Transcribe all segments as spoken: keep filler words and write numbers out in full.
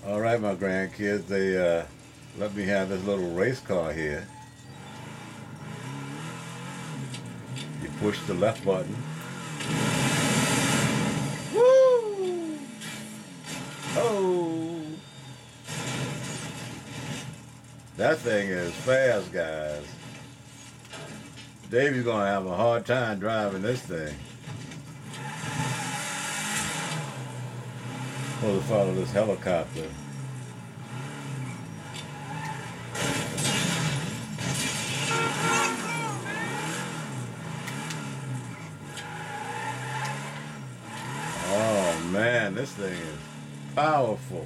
All right, my grandkids, they uh, let me have this little race car here. You push the left button. Woo! Oh! That thing is fast, guys. Davey's gonna have a hard time driving this thing. We'll follow this helicopter. Oh man, this thing is powerful.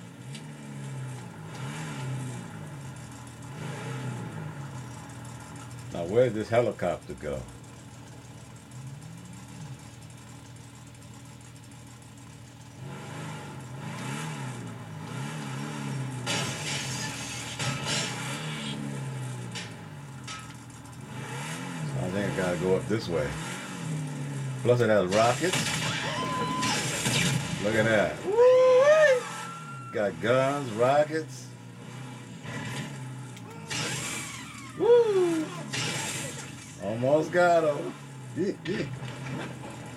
Now where'd this helicopter go? I think I gotta go up this way. Plus it has rockets. Look at that. Woo! Got guns, rockets. Woo! Almost got him.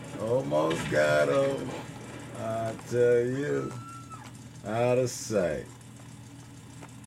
Almost got him. I tell you, out of sight.